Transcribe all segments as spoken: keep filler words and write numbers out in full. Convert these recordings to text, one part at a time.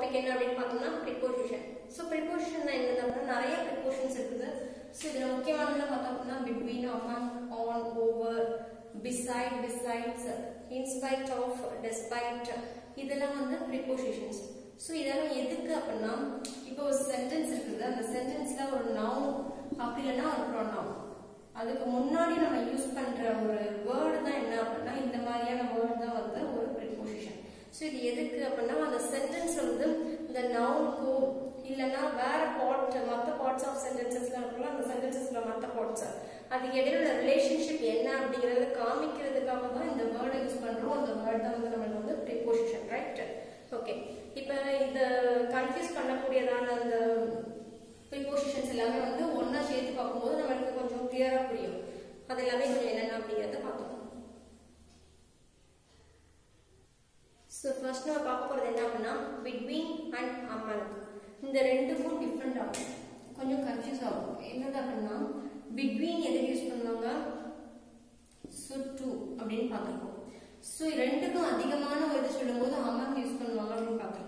Topic என்ன அப்படின்னு பார்த்தோம்னா ப்ரிபோசிஷன். ஸோ ப்ரிபோசிஷன் என்னது அப்படின்னா நிறைய ப்ரிபோஷன்ஸ் இருக்குது. ஸோ இதில் முக்கியமானதுலாம் பார்த்தோம் அப்படின்னா between, among, on, over, beside, besides, in spite of, despite, இதெல்லாம் வந்து ப்ரிபோசிஷன்ஸ். ஸோ இதெல்லாம் எதுக்கு அப்படின்னா இப்போ ஒரு சென்டென்ஸ் இருக்குது, அந்த சென்டென்ஸ்ல ஒரு நவுன் அப்படி இல்லைன்னா ஒரு ப்ரொனவுன், அதுக்கு முன்னாடி நம்ம யூஸ் பண்ற ஒரு வேர்டு தான் என்ன அப்படின்னா இந்த மாதிரியான வேர்டு தான் வந்து ஒரு ப்ரிபோசிஷன். ஸோ இது எதுக்கு அப்படின்னா அந்த சென்டென்ஸ் வந்து இந்த நவுனுக்கோ இல்லைன்னா வேற பார்ட் மற்ற பார்ட்ஸ் ஆஃப் சென்டென்சஸ்லாம் இருக்குல்ல, அந்த சென்டென்சஸ்ல மற்ற பார்ட்ஸ் அதுக்கு இடையில உள்ள ரிலேஷன்ஷிப் என்ன அப்படிங்கறத காமிக்கிறதுக்காக தான் இந்த வேர்டை யூஸ் பண்றோம். அந்த வேர்டு தான் வந்து நம்மளுக்கு வந்து ப்ரிபோசிஷன், ரைட்? ஓகே, இப்போ இந்த கன்ஃபியூஸ் பண்ணக்கூடியதான அந்த ப்ரிபோசிஷன்ஸ் எல்லாமே வந்து ஒன்னா சேர்த்து பார்க்கும்போது நம்மளுக்கு கொஞ்சம் கிளியரா புரியும். அது எல்லாமே கொஞ்சம் என்னென்ன அப்படிங்கறத பார்த்தோம். ஸோ ஃபர்ஸ்ட் நம்ம பார்க்க போறது என்ன அப்படின்னா பிட்வீன் அண்ட் அமங். இந்த ரெண்டுக்கும் டிஃப்ரெண்ட் ஆகும், கொஞ்சம் கன்ஃபியூஸ் ஆகும். என்னது அப்படின்னா பிட்வீன் எதுக்கு யூஸ் பண்ணுவாங்க, ஸோ டூ அப்படின்னு பார்த்துருக்கோம். ஸோ ரெண்டுக்கும் அதிகமான ஒரு இது சொல்லும் போது அமங் யூஸ் பண்ணுவாங்க அப்படின்னு பார்த்துருக்கோம்.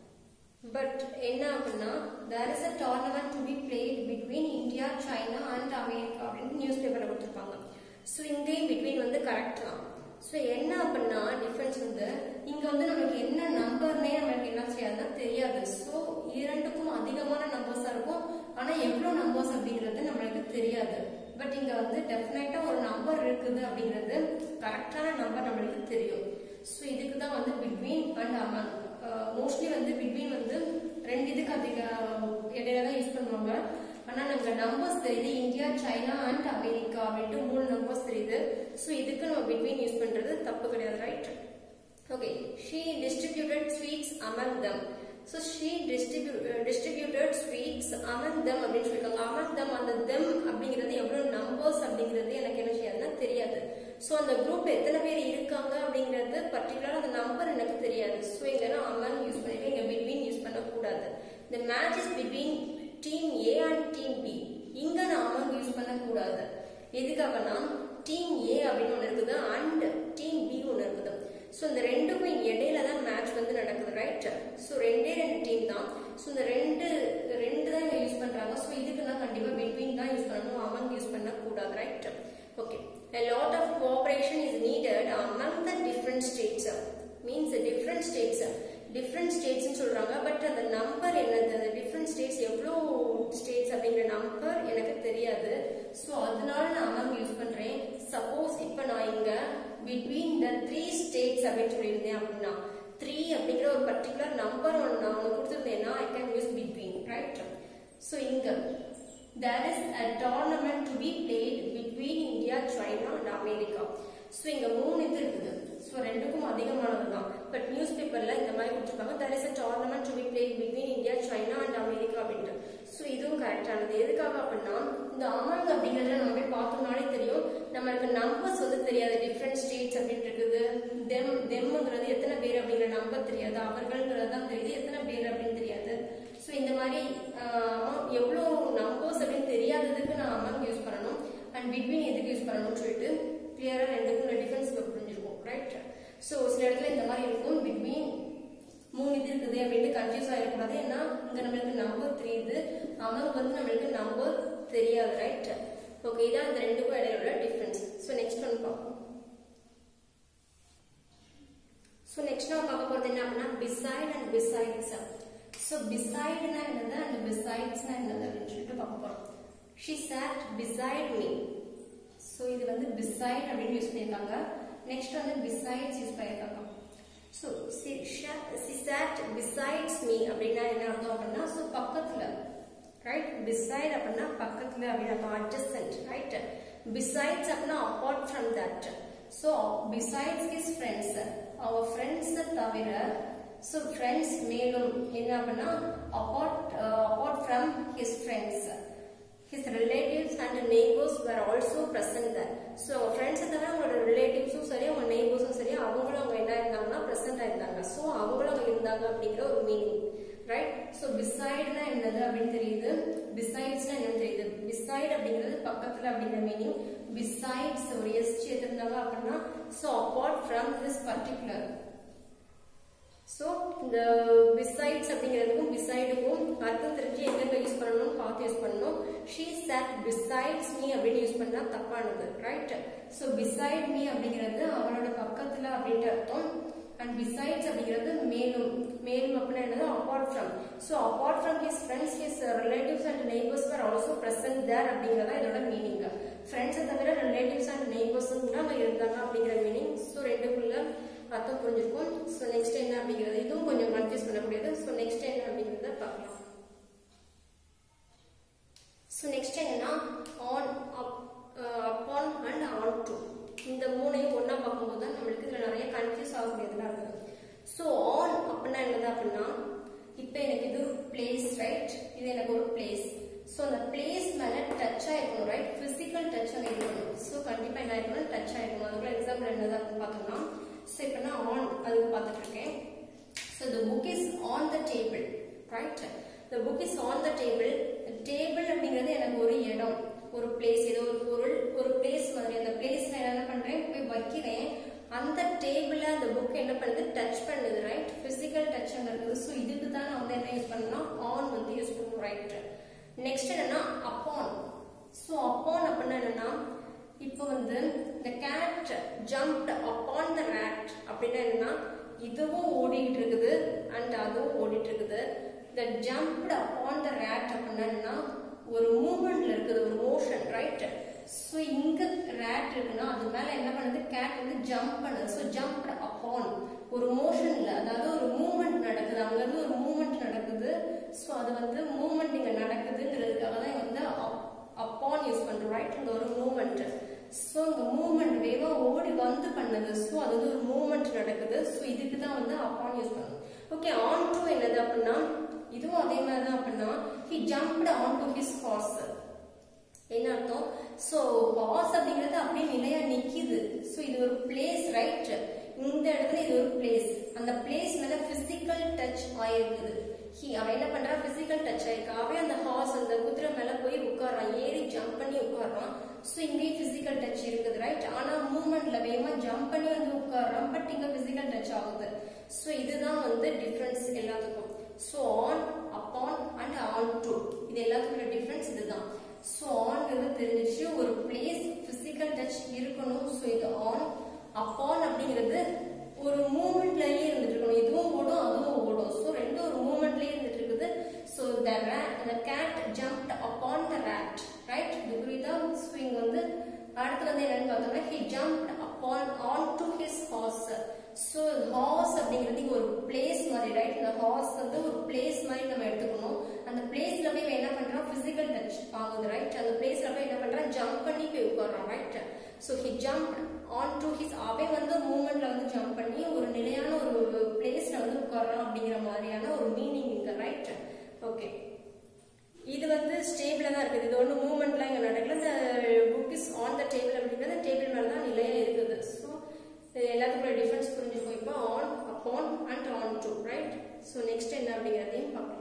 பட் என்ன அப்படின்னா there is a tournament to be played between India, China and America அப்படின்னு நியூஸ் பேப்பர்ல கொடுத்துருப்பாங்க. ஸோ இங்கேயும் பிட்வீன் வந்து கரெக்ட் தான். ஸோ என்ன அப்படின்னா டிஃபரன்ஸ் வந்து இங்க வந்து நமக்கு என்ன நம்பர்னே நமக்கு என்ன செய்யாதுன்னா தெரியாது. ஸோ இரண்டுக்கும் அதிகமான நம்பர்ஸா இருக்கும், ஆனா எவ்வளவு நம்பர்ஸ் அப்படிங்கிறது நம்மளுக்கு தெரியாது. பட் இங்க வந்து டெஃபினட்டா ஒரு நம்பர் இருக்குது அப்படிங்கிறது கரெக்டான நம்பர் நம்மளுக்கு தெரியும். ஸோ இதுக்கு தான் வந்து பிட்வீன் அண்ட் அமங். மோஸ்ட்லி வந்து பிட்வீன் வந்து ரெண்டு இதுக்கு அதிக இடையில தான் யூஸ் பண்ணுவாங்க. ஆனா நமக்கு நம்பர்ஸ் தெரியுது, இந்தியா, சைனா அண்ட் அமெரிக்கா அப்படின்ட்டு மூணு நம்பர்ஸ் தெரியுது. ஸோ இதுக்கு நம்ம பிட்வீன் யூஸ் பண்றது தப்பு கிடையாது, right? Okay, she distributed sweets among them. So she distribu distributed sweets among them அப்படின்னு சொல்லிருக்காங்க. among them, அந்த them அப்படிங்கிறது எவ்வளவு நம்பர்ஸ் அப்படிங்கிறது எனக்கு என்ன செய்யாதுன்னா தெரியாது. ஸோ அந்த குரூப் எத்தனை பேர் இருக்காங்க அப்படிங்கிறது பர்டிகுலரா அந்த நம்பர் எனக்கு தெரியாது. ஸோ இங்க நான் among யூஸ் பண்ணிருக்கேன், இங்க பிட்வீன் யூஸ் பண்ணக்கூடாது. the match is between team A and team B. இங்க நான் among யூஸ் பண்ணக்கூடாது. எதுக்காகனா டீம் A அப்படின்னு ஒன்று இருக்குது அண்ட் டீம் B ஒன்று இருக்குது. ஸோ இந்த ரெண்டுமே இடையில தான் மேட்ச் வந்து நடக்குது, ரைட்? ஸோ ரெண்டே ரெண்டு டீம் தான். ஸோ இந்த ரெண்டு ரெண்டு தான் இங்க யூஸ் பண்றாங்க. ஸோ இதுக்கு நான் கண்டிப்பா பிட்வீன் தான் யூஸ் பண்ணணும், among யூஸ் பண்ணக்கூடாது, right? Okay, a lot of cooperation is needed among the different states. means different states different states னு சொல்றாங்க. பட் அந்த நம்பர் என்னது, அந்த டிஃபரண்ட் ஸ்டேட்ஸ் எவ்வளோ ஸ்டேட்ஸ் அப்படிங்கிற நம்பர் எனக்கு தெரியாது. ஸோ அதனால நான் among யூஸ் பண்றேன். சப்போஸ் இப்போ நான் இங்க பிட்வீன் த த்ரீ ஸ்டேட்ஸ் அப்படின்னு சொல்லியிருந்தேன் அப்படின்னா த்ரீ அப்படிங்கிற ஒரு பர்டிகுலர் நம்பர் ஒன்று நான் ஒன்று கொடுத்துருந்தேன்னா I can use between, right? So இங்க there is a tournament to be played between India, China and America. So இங்க மூணு இது இருக்குது. ஸோ ரெண்டுக்கும் அதிகமானது தான். பட் நியூஸ் பேப்பர்ல இந்த மாதிரி கொடுத்துருப்பாங்க there is a tournament to be played between India, China and America அப்படின்ட்டு. ஸோ இதுவும் கரெக்டானது. எதுக்காக அப்படின்னா இந்த among அப்படிங்கிறத நம்ம போய் பார்த்தோம்னாலே தெரியும், நம்மளுக்கு நம்பர்ஸ் வந்து தெரியாது. டிஃப்ரெண்ட் ஸ்டேட்ஸ் அப்படின்னு இருக்குது, தெம் தெம்ங்கிறது எத்தனை பேர் அப்படிங்கிற நம்பர் தெரியாது, அவர்கள்ங்கிறது தான் தெரியுது, எத்தனை பேர் அப்படின்னு தெரியாது. ஸோ இந்த மாதிரி எவ்வளோ நம்பர்ஸ் அப்படின்னு தெரியாததுக்கு நான் among யூஸ் பண்ணணும் அண்ட் பிட்வீன் எதுக்கு யூஸ் பண்ணணும்னு சொல்லிட்டு கிளியரா ரெண்டுக்கும் டிஃபரன்ஸ் புரிஞ்சிருக்கும், ரைட்? ஸோ சில இடத்துல இந்த மாதிரி இருக்கும், பிட்வீன் மூணு இது இருக்குது அப்படின்னு கன்ஃபியூஸ் ஆகிடக்கூடாது. ஏன்னா இங்க நம்மளுக்கு நம்பர் தெரியுது, among வந்து நம்மளுக்கு நம்பர் தெரியாது, ரைட்? ஓகே, இதான் இந்த ரெண்டுக்கும் இடையில உள்ள டிஃபரன்ஸ். ஸோ நெக்ஸ்ட் ஒன் பார்ப்போம். ஸோ நெக்ஸ்ட் நம்ம பார்க்க போறது என்ன அப்படின்னா beside and besides. ஸோ besideனா என்னது and besideஸ்னா என்னது அப்படின்னு சொல்லிட்டு பார்க்க போறோம். she sat beside me. So இது வந்து beside அப்படின்னு யூஸ் பண்ணியிருக்காங்க. நெக்ஸ்ட் வந்து besides யூஸ் பண்ணியிருக்காங்க. So she sat besides me அப்படின்னா என்ன அர்த்தம் அப்படின்னா ஸோ பக்கத்துல, ரைட்? beside அப்படின்னா பக்கத்துல அப்படின்னு அர்த்தம், adjacent, ரைட்? besides அப்படின்னா apart from that. So besides his friends, our friends தவிர, ஸோ ஃப்ரெண்ட்ஸ் மேலும் என்ன அப்படின்னா apart uh, apart from his friends, his relatives and neighbors were also present there. So friends தவிர அவங்களோட ரிலேட்டிவ்ஸும் சரி அவங்க நெய்பர்ஸும் சரி அவங்களும் அவங்க என்ன இருந்தாங்கன்னா பிரசன்டா இருந்தாங்க. ஸோ அவங்களும் அவங்க இருந்தாங்க அப்படிங்கிற ஒரு மீனிங், ரைட்? ஸோ பிசைட்னா என்னது அப்படின்னு தெரியுது, பிசைட்ஸ்னா என்னன்னு தெரியுது. பிசைட் அப்படிங்கிறது பக்கத்துல அப்படிங்கிற மீனிங். பிசைட்ஸ் ஒரு எஸ் சேர்த்திருந்தாங்க அப்படின்னா so apart from this particular. So the besides besides அப்படிங்கிறதுக்கும் besideக்கும் அர்த்தம் தெரிஞ்சு எங்க யூஸ் பண்ணணும் பார்த்து யூஸ் பண்ணணும். She sat besides me அப்படின்னு யூஸ் பண்ணா தப்பானது, ரைட்? So beside me அப்படிங்கிறது அவளோட பக்கத்துல அப்படின்ற அர்த்தம். And besides அப்படிங்கிறது மேலும். மேலும் அப்படின்னா என்னது? Apart from. So apart from his friends, his relatives and neighbors were also present there அப்படிங்கிறதா இதோட மீனிங். ஃப்ரெண்ட்ஸை தவிர ரிலேட்டிவ்ஸ் அண்ட் நெய்பர்ஸும் தான் அங்கே இருந்தாங்க அப்படிங்கிற மீனிங். ஸோ ரெண்டுக்குள்ள அர்த்தம் புரிஞ்சிருக்கும். ஸோ நெக்ஸ்ட் என்ன அப்படிங்கிறது இதுவும் கொஞ்சம் கன்ஃபியூஸ் பண்ணக்கூடியது. ஸோ நெக்ஸ்ட் என்ன அப்படிங்கிறத பார்க்கலாம். ஸோ நெக்ஸ்ட் என்னன்னா on up upon and onto, இந்த மூணையும் ஒன்றா பார்க்கும்போது தான் நம்மளுக்கு இதில் நிறைய கன்ஃபியூஸ் ஆகக்கூடியதுலாம் இருக்குது. ஸோ ஆன் அப்படின்னா என்னது அப்படின்னா இப்போ எனக்கு இது ஒரு பிளேஸ், ரைட்? இது எனக்கு ஒரு பிளேஸ். ஸோ அந்த பிளேஸ் மேலே டச் ஆகிருக்கணும், ரைட்? ஃபிசிக்கல் டச் அங்கே இருக்கணும். ஸோ கண்டிப்பாக என்ன ஆகிருக்கணும்? டச் ஆகிருக்கணும். அதுக்குள்ள எக்ஸாம்பிள் என்னது அப்படின்னு பார்த்தோம்னா, ஸோ இப்போ நான் ஆன் அதுக்கு பார்த்துட்டு இருக்கேன். So the book is on the table, right? The book is on the table. Table அப்படிங்கிறது எனக்கு ஒரு இடம், ஒரு பிளேஸ், ஏதோ ஒரு பொருள், ஒரு பிளேஸ் மாதிரி. அந்த பிளேஸ்ல என்ன பண்றேன்? போய் வைக்கிறேன். அந்த டேபிள்ல அந்த புக் என்ன பண்ணுது? டச் பண்ணுது, ரைட்? பிசிக்கல் டச் அங்க இருக்குது. ஸோ இதுக்கு தான் நான் வந்து என்ன யூஸ் பண்ணணும்? ஆன் வந்து யூஸ் பண்ணணும், ரைட்? நெக்ஸ்ட் என்னன்னா அப்பான். ஸோ அப்பான் அப்படின்னா என்னன்னா இப்போ வந்து the cat jumped upon the rat அப்படின்னா என்னன்னா இதுவும் ஓடிட்டு இருக்குது அண்ட் அதுவும் ஓடிட்டு இருக்குது. the jumped upon the rat அப்படின்னா என்னன்னா ஒரு மூவ்மெண்ட்ல இருக்குது, ஒரு மோஷன், ரைட்? ஸோ இங்க ரேட் இருக்குன்னா அது மேல என்ன பண்ணுது? கேட் வந்து ஜம்ப் பண்ணுது. ஸோ ஜம்ப் அப்பான் ஒரு மோஷன்ல, அதாவது ஒரு மூவ்மெண்ட் நடக்குது, அங்க இருந்து ஒரு மூவ்மெண்ட் நடக்குது. ஸோ அது வந்து மூவ்மெண்ட் இங்க நடக்குதுங்கிறதுக்காக தான் வந்து அப்பான் யூஸ் பண்றோம், ரைட்? இந்த ஒரு மூவ்மெண்ட். ஸோ இந்த மூவ்மெண்ட் வேகமா ஓடி வந்து பண்ணுது. ஸோ அது வந்து ஒரு மூவ்மெண்ட் நடக்குது. ஸோ இதுக்கு தான் வந்து அப்பான் யூஸ் பண்ணணும். ஓகே, ஆன் டு என்னது அப்படின்னா இதுவும் அதே மாதிரி தான் அப்படின்னா he jumped onto his horse. என்ன அர்த்தம்? ஸோ ஹார்ஸ் அப்படிங்கிறது அப்படியே நிலையா நிக்குது. ஸோ இது ஒரு பிளேஸ், ரைட்? இந்த இடத்துல இது ஒரு பிளேஸ். அந்த பிளேஸ் மேல பிசிக்கல் டச் ஆயிருக்குது. ஹி அவன் என்ன பண்றான்? பிசிக்கல் டச் ஆயிருக்கு. அவன் அந்த ஹார்ஸ் அந்த குதிரை மேல போய் உட்கார்றான், ஏறி ஜம்ப் பண்ணி உட்கார்றான். ஸோ இங்கேயும் பிசிக்கல் டச் இருக்குது, ரைட்? ஆனா மூவ்மெண்ட்ல வேகமா ஜம்ப் பண்ணி வந்து உட்கார்றான், பட் இங்க பிசிக்கல் டச் ஆகுது. ஸோ இதுதான் வந்து டிஃபரன்ஸ் எல்லாத்துக்கும். So on, upon and onto, இது எல்லாத்துக்குள்ள டிஃபரன்ஸ் இதுதான். ஸோ ஆன்ங்கிறது தெரிஞ்சிச்சு, ஒரு பிளேஸ் பிசிக்கல் டச் இருக்கணும். ஸோ இது ஆன். அப்பான் அப்படிங்கிறது ஒரு மூவ்மெண்ட்லயே இருந்துட்டு இருக்கணும், இதுவும் ஓடும் அதுவும் ஓடும். ஸோ ரெண்டும் ஒரு மூவ்மெண்ட்லயே இருந்துட்டு இருக்குது. So the rat, the cat jumped upon the rat, right? இது புரியுதா? ஸோ இங்க வந்து அடுத்து வந்து என்னன்னு பார்த்தோம்னா he jumped upon onto his horse. So horse அப்படிங்கிறது இங்க ஒரு பிளேஸ் மாதிரி, ரைட்? இந்த ஹார்ஸ் வந்து ஒரு பிளேஸ் மாதிரி நம்ம எடுத்துக்கணும். அந்த பிளேஸ்ல போய் என்ன பண்றான்? பிசிக்கல் டச் ஆகுது, ரைட்? அந்த பிளேஸ்ல போய் என்ன பண்றான்? ஜம்ப் பண்ணி போய் உட்கார்றான், right? So he jumped onto his, அவன் வந்து மூவ்மெண்ட்ல வந்து ஜம்ப் பண்ணி ஒரு நிலையான ஒரு பிளேஸ்ல வந்து உட்கார்றான் அப்படிங்கிற மாதிரியான ஒரு மீனிங் இங்க, ரைட்? ஓகே, இது வந்து ஸ்டேபிளா தான் இருக்குது. இது ஒன்றும் மூவ்மெண்ட்லாம் இங்க நடக்கல. இந்த book is on the table அப்படிங்கிறது டேபிள் மேல தான் நிலையா இருக்குது. ஸோ எல்லாத்துக்குள்ள டிஃபரன்ஸ் புரிஞ்சுக்கோ. இப்போ on, upon and onto, right? So next என்ன அப்படிங்கிறதையும் பார்க்கலாம்.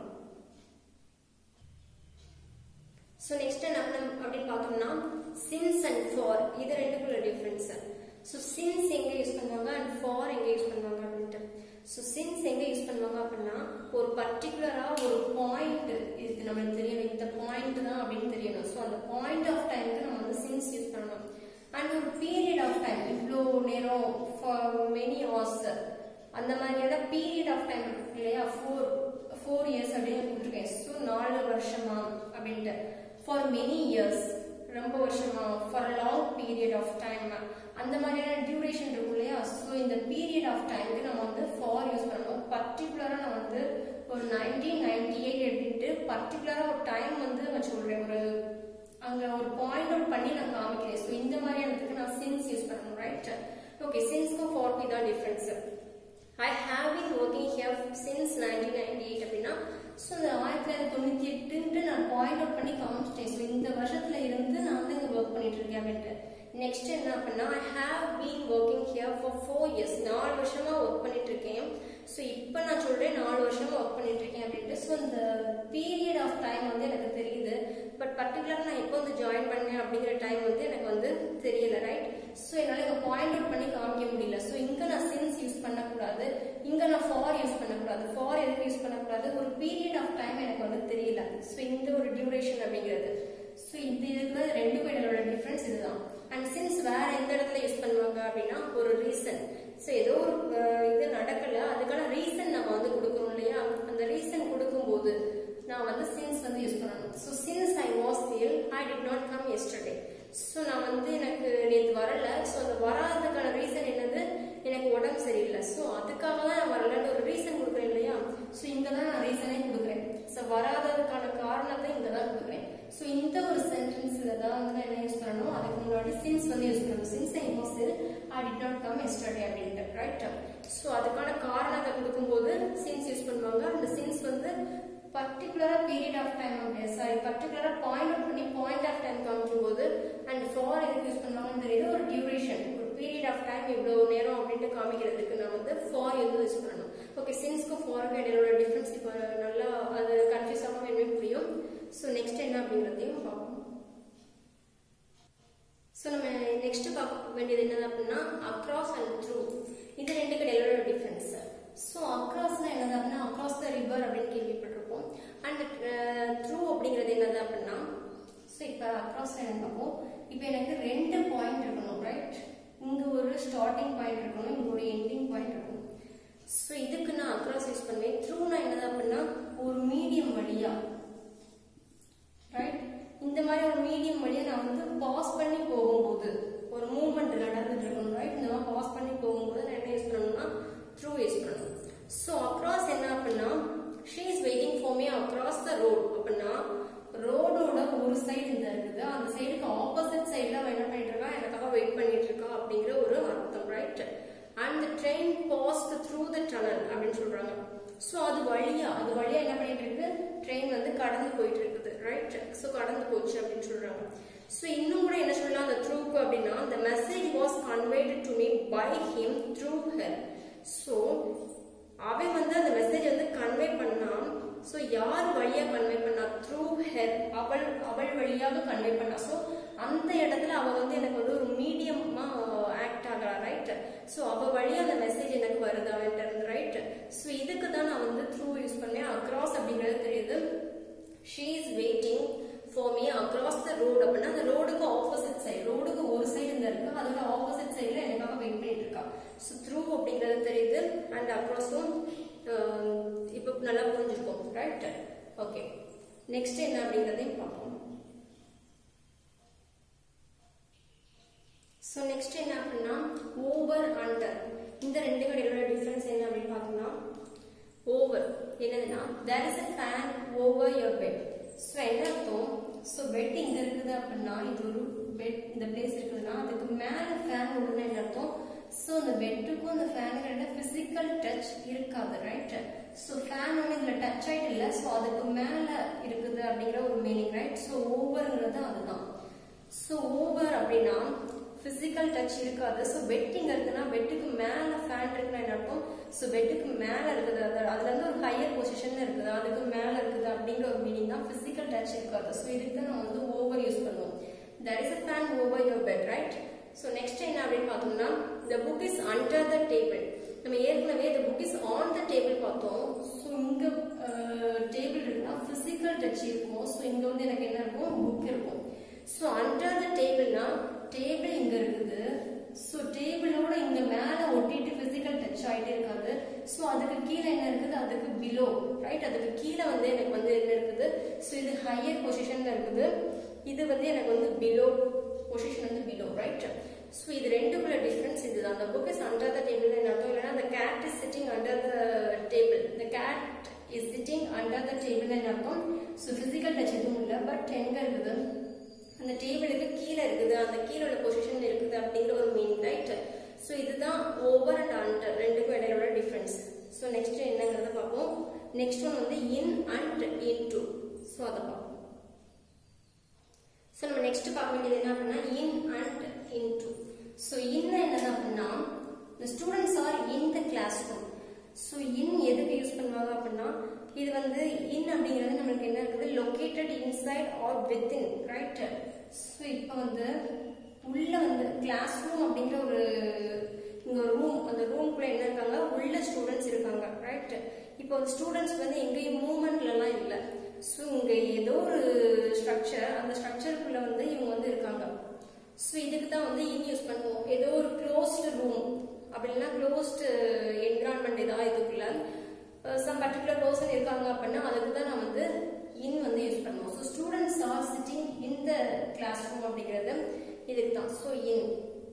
ஸோ நெக்ஸ்ட் என்ன அப்படின்னு பார்த்தோம்னா சின்ஸ் அண்ட் ஃபார், இது ரெண்டுக்குள்ள டிஃபரன்ஸ். ஸோ சின்ஸ் எங்க யூஸ் பண்ணுவாங்க அண்ட் ஃபார் எங்க யூஸ் பண்ணுவாங்க அப்படின்ட்டு. ஸோ சின்ஸ் எங்க யூஸ் பண்ணுவாங்க அப்படின்னா ஒரு பர்டிகுலரா ஒரு பாயிண்ட் இது நம்மளுக்கு தெரியணும், இந்த பாயிண்ட் தான் அப்படின்னு தெரியணும். ஸோ அந்த பாயிண்ட் ஆஃப் டைமுக்கு நம்ம வந்து சின்ஸ் யூஸ் பண்ணணும். அண்ட் ஒரு பீரியட் ஆஃப் டைம், இவ்வளோ நேரம், ஃபார் மெனி ஹவர்ஸ், அந்த மாதிரியான பீரியட் ஆஃப் டைம் இல்லையா? ஃபோர் ஃபோர் இயர்ஸ் அப்படின்னு கொடுத்துருக்கேன். ஸோ நாலு வருஷமா அப்படின்ட்டு. ஃபார் மெனி இயர்ஸ், ரொம்ப வருஷமா, for long period of time, அந்த மாதிரியான டியூரேஷன் இருக்கும் இல்லையா? ஸோ இந்த பீரியட் ஆஃப் டைமுக்கு நம்ம வந்து ஃபார் யூஸ் பண்ணணும். பர்டிகுலரா நான் வந்து ஒரு நைன்டீன் நைன்டி எயிட் அப்படின்ட்டு பர்டிகுலரா ஒரு டைம் வந்து நான் சொல்றேன், ஒரு அங்க ஒரு பாயிண்ட் அவுட் பண்ணி நான் காமிக்கிறேன். ஸோ இந்த மாதிரியானதுக்கு நான் சின்ஸ் யூஸ் பண்ணணும், ரைட்? ஓகே, சின்ஸ்க்கும் ஃபார்க்கும் தான் difference. I have been working here since nineteen ninety eight அப்படின்னா ஸோ இந்த ஆயிரத்தி தொள்ளாயிரத்தி தொண்ணூத்தி எட்டுன்ட்டு நான் பாயிண்ட் அவுட் பண்ணி காமிச்சிட்டேன். ஸோ இந்த வருஷத்துல இருந்து நான் வந்து இங்க ஒர்க் பண்ணிட்டு இருக்கேன் அப்படின்ட்டு. நெக்ஸ்ட் என்ன அப்படின்னா I have been working here for four years, நாலு வருஷமா ஒர்க் பண்ணிட்டு இருக்கேன். ஸோ இப்போ நான் சொல்றேன் நாலு வருஷமா ஒர்க் பண்ணிட்டு இருக்கேன் அப்படின்ட்டு. ஸோ இந்த பீரியட் ஆஃப் டைம் வந்து எனக்கு தெரியுது, பட் பர்டிகுலர் நான் எப்போ வந்து ஜாயின் பண்ணேன் அப்படிங்கிற டைம் வந்து எனக்கு வந்து தெரியல, ரைட்? ஸோ என்னால் இங்கே பாயிண்ட் அவுட் பண்ணி காமிக்க முடியல. ஸோ இங்கே நான் சின்ஸ் யூஸ் பண்ணக்கூடாது, இங்கே நான் ஃபார் யூஸ் பண்ணக்கூடாது. பண்ணக்கூடாது, ஃபார் எதுக்கு யூஸ் பண்ணக்கூடாது, ஒரு பீரியட் ஆஃப் டைம் எனக்கு வந்து தெரியல. ஸோ இந்த ஒரு டியூரேஷன் அப்படிங்கிறது. ஸோ இது இதுக்கு ரெண்டு பேரோட டிஃப்ரென்ஸ் இதுதான். அண்ட் சின்ஸ் வேற எந்த இடத்துல யூஸ் பண்ணுவாங்க அப்படின்னா ஒரு ரீசன். ஸோ ஏதோ ஒரு இது நடக்கல, அதுக்கான ரீசன் நம்ம வந்து கொடுக்கணும் இல்லையா, அந்த ரீசன் கொடுக்கும்போது நான் வந்து சின்ஸ் வந்து யூஸ் பண்ணணும். So since I was ill I did not come yesterday. ஸோ நான் வந்து எனக்கு நேற்று வரல. ஸோ அந்த வராததுக்கான ரீசன் என்னது, எனக்கு உடம்பு சரியில்லை. ஸோ அதுக்காக தான் நான் வரலன்னு ஒரு ரீசன் கொடுக்குறேன் இல்லையா. ஸோ இங்கே தான் நான் ரீசனே கொடுக்குறேன். ஸோ வராததுக்கான காரணத்தை இங்கே தான் கொடுக்குறேன். ஸோ இந்த ஒரு சென்டென்ஸில் தான் வந்து நான் என்ன யூஸ் பண்ணணும், அதுக்கு முன்னாடி சின்ஸ் வந்து யூஸ் பண்ணணும். Since I was ill I did not come yesterday அப்படின்ட்டு, ரைட். ஸோ அதுக்கான காரணத்தை கொடுக்கும்போது சின்ஸ் யூஸ் பண்ணுவாங்க. அந்த சின்ஸ் வந்து பர்டிகுலரா பீரியட் ஆஃப் டைம் அப்படியே சாரி பர்டிகுலரா பாயிண்ட் அவுட் பண்ணி பாயிண்ட் ஆஃப் டைம் காமிக்கும் போது அண்ட் ஃபார் எதுக்கு யூஸ் பண்ணுவாங்கன்னு தெரியுது, ஒரு டியூரேஷன் ஒரு பீரியட் ஆஃப் டைம் இவ்வளவு நேரம் அப்படின்ட்டு காமிக்கிறதுக்கு நான் வந்து ஃபார் எது யூஸ் பண்ணணும். ஓகே, சின்ஸ்க்கும் ஃபாருக்கு இடையிலோட டிஃபரன்ஸ் இப்போ நல்லா அது கன்ஃபியூஸ் ஆகாம என்ன புரியும். ஸோ நெக்ஸ்ட் என்ன அப்படிங்கிறதையும் பார்ப்போம். ஸோ நம்ம நெக்ஸ்ட் பார்க்க வேண்டியது என்னது அப்படின்னா அக்ராஸ் அண்ட் த்ரூ, இது ரெண்டுக்கு இடையிலோட டிஃபரன்ஸ். ஸோ அக்ராஸ்னா என்னது அப்படின்னா அக்ராஸ் த ரிவர் அப்படின்னு கேள்விப்பட்டிருப்போம். அண்ட் த்ரூ அப்படிங்கிறது என்னது அப்படின்னா, ஸோ இப்போ அக்ராஸ் என்ன பார்ப்போம். இப்போ எனக்கு ரெண்டு பாயிண்ட் இருக்கணும், ரைட். இங்கே ஒரு ஸ்டார்டிங் பாயிண்ட் இருக்கணும், இங்கே ஒரு எண்டிங் பாயிண்ட் இருக்கணும். ஸோ இதுக்கு நான் அக்ராஸ் யூஸ் பண்ணுவேன். த்ரூனா என்னது அப்படின்னா ஒரு மீடியம் வழியா, ரைட். இந்த மாதிரி ஒரு மீடியம் வழியா நான் வந்து பாஸ் பண்ணி போகும்போது ஒரு மூவ்மெண்ட் நடந்துட்டு இருக்கணும், ரைட். இந்த மாதிரி பாஸ் பண்ணி போகும்போது நான் என்ன யூஸ் பண்ணணும்னா த்ரூ யூஸ் பண்ணணும். ஸோ அக்ராஸ் என்ன அப்படின்னா she is waiting for me across the road அப்படின்னா ரோடோட ஒரு சைடு இந்த இருக்குது, அந்த சைடுக்கு ஆப்போசிட் சைடுல அவன் என்ன பண்ணிட்டு இருக்கா, எனக்காக வெயிட் பண்ணிட்டு இருக்கா அப்படிங்கிற ஒரு அர்த்தம், right. And the train passed through the tunnel அப்படின்னு சொல்றாங்க. ஸோ அது வழியா அது வழியா என்ன பண்ணிட்டு இருக்கு, ட்ரெயின் வந்து கடந்து போயிட்டு இருக்குது, ரைட். ஸோ கடந்து போச்சு அப்படின்னு சொல்றாங்க. ஸோ இன்னும் கூட என்ன சொல்லலாம் அந்த த்ரூக்கு அப்படின்னா the message was conveyed to me by him through her. So அவன் வந்து அந்த மெசேஜ் வந்து கன்வே பண்ணா. ஸோ யார் வழியா கன்வே பண்ணா, த்ரூ ஹெர், அவள் அவள் வழியாக கன்வே பண்ணா. ஸோ அந்த இடத்துல அவ வந்து எனக்கு வந்து ஒரு மீடியமா ஆக்ட் ஆகிறா, ரைட். ஸோ அவ வழியா அந்த மெசேஜ் எனக்கு வருது அவன்கிட்ட இருந்து, ரைட். ஸோ இதுக்கு தான் நான் வந்து த்ரூ யூஸ் பண்ணேன். அக்ராஸ் அப்படிங்கிறது தெரியுது, she is waiting for me across the road அப்படின்னா அந்த ரோடுக்கு ஆப்போசிட் சைடு, ரோடுக்கு ஒரு சைடு இந்த இருக்கு, அதோட ஆப்போசிட் சைடுல எனக்காக வெயிட் பண்ணிட்டு இருக்கா. ஸோ த்ரூ அப்படிங்கிறது தெரியுது. அண்ட் அக்ராஸும் இப்போ நல்லா புரிஞ்சிருக்கும், ரைட். ஓகே, நெக்ஸ்ட் என்ன அப்படிங்கிறதையும் பார்ப்போம். ஸோ நெக்ஸ்ட் என்ன அப்படின்னா ஓவர் அண்டர், இந்த ரெண்டு கடைகளோட டிஃபரன்ஸ் என்ன அப்படின்னு பார்த்தோம்னா ஓவர் என்னதுன்னா there is a fan over your bed. So என்ன அர்த்தம், ஸோ பெட் இங்க இருக்குது அப்படின்னா இது ஒரு பெட் இந்த பிளேஸ் இருக்குதுன்னா அதுக்கு மேல ஃபேன் ஓடுனா என்ன அர்த்தம், ஸோ இந்த பெட்டுக்கும் இந்த ஃபேனுக்கு பிசிக்கல் டச் இருக்காது, ரைட். ஸோ ஃபேன் வந்து இதுல டச் ஆயிட்டு இல்லை, ஸோ அதுக்கு மேல இருக்குது அப்படிங்கிற ஒரு மீனிங், ரைட். ஸோ ஓவர்ங்கிறது அதுதான். ஸோ ஓவர் அப்படின்னா பிசிக்கல் டச் இருக்காது. ஸோ பெட் இங்க இருக்குன்னா பெட்டுக்கு மேல ஃபேன் இருக்குன்னா என்ன அர்த்தம், ஸோ பெட்டுக்கு மேல இருக்குது, அது அதுல இருந்து ஒரு ஹையர் பொசிஷன்ல இருக்குது, அதுக்கு மேல இருக்குது அப்படிங்கிற ஒரு மீனிங் தான், பிசிக்கல் டச் இருக்காது. ஸோ இதுக்கு தான் நம்ம வந்து ஓவர் யூஸ் பண்ணுவோம். there is a fan over your bed, right. So next என்ன அப்படின்னு பார்த்தோம்னா the book is under the table. நம்ம ஏற்கனவே the book is on the table பார்த்தோம். ஸோ இங்க டேபிள் இருக்குன்னா பிசிக்கல் டச் இருக்கும். ஸோ இங்க வந்து எனக்கு என்ன இருக்கும், புக் இருக்கும். ஸோ அண்டர் த டேபிள்னா டேபிள் இங்க இருக்குது, ஸோ டேபிளோட இங்க மேல ஒட்டிட்டு பிசிக்கல் டச் ஆயிட்டே இருக்காது. ஸோ அதுக்கு கீழே என்ன இருக்குது, அதுக்கு பிலோ, ரைட். அதுக்கு கீழே வந்து எனக்கு வந்து என்ன இருக்குது, ஸோ இது ஹையர் பொசிஷன்ல இருக்குது, இது வந்து எனக்கு வந்து பிலோ பொசிஷன் வந்து பிலோ, ரைட். ஸோ இது ரெண்டுக்குள்ள டிஃபரன்ஸ் இதுதான். அந்த book is under the table என்ன அர்த்தம், இல்லைன்னா the cat is sitting under the table, the cat is sitting under the table என்ன அர்த்தம். ஸோ பிசிக்கல் டச் எதுவும் இல்லை, பட் எங்க இருக்குது, அந்த டேபிளுக்கு கீழே இருக்குது, அந்த கீழே உள்ள பொசிஷன் இருக்குது அப்படிங்கிற ஒரு மீனிங், ரைட். ஸோ இதுதான் ஓவர் அண்ட் அண்டர் ரெண்டுக்கும் இடையிலோட டிஃபரன்ஸ். ஸோ நெக்ஸ்ட் என்னங்கிறத பார்ப்போம். நெக்ஸ்ட் ஒன் வந்து in and into. So அதை பார்ப்போம். ஸோ நம்ம நெக்ஸ்ட் பார்க்க வேண்டியது என்ன அப்படின்னா in and into. So in என்னது அப்படின்னா the students are in the classroom. So in எதுக்கு யூஸ் பண்ணுவாங்க அப்படின்னா இது வந்து இன் அப்படிங்கிறது நம்மளுக்கு என்ன இருக்குது, located inside or within, right. So இப்போ வந்து உள்ள வந்து கிளாஸ் ரூம் அப்படிங்கிற ஒரு இங்க ஒரு ரூம், அந்த ரூம்குள்ள என்ன இருக்காங்க, உள்ள ஸ்டூடெண்ட்ஸ் இருக்காங்க, ரைட். இப்போ ஸ்டூடெண்ட்ஸ் வந்து எங்கேயும் மூவ்மெண்ட்லலாம் இல்லை. ஸோ இங்கே ஏதோ ஒரு ஸ்ட்ரக்சர், அந்த ஸ்ட்ரக்சருக்குள்ள வந்து இவங்க வந்து இருக்காங்க. ஸோ இதுக்கு தான் வந்து இன் யூஸ் பண்ணுவோம். ஏதோ ஒரு க்ளோஸ்டு ரூம் அப்படின்னா க்ளோஸ்டு என்விரான்மெண்ட் ஏதாவது இதுக்குள்ள சம் பர்டிகுலர் பர்சன் இருக்காங்க அப்படின்னா அதுக்கு தான் நான் வந்து இன் வந்து யூஸ் பண்ணுவோம். So students are sitting in the classroom அப்படிங்கிறது இதுக்கு தான். ஸோ இன்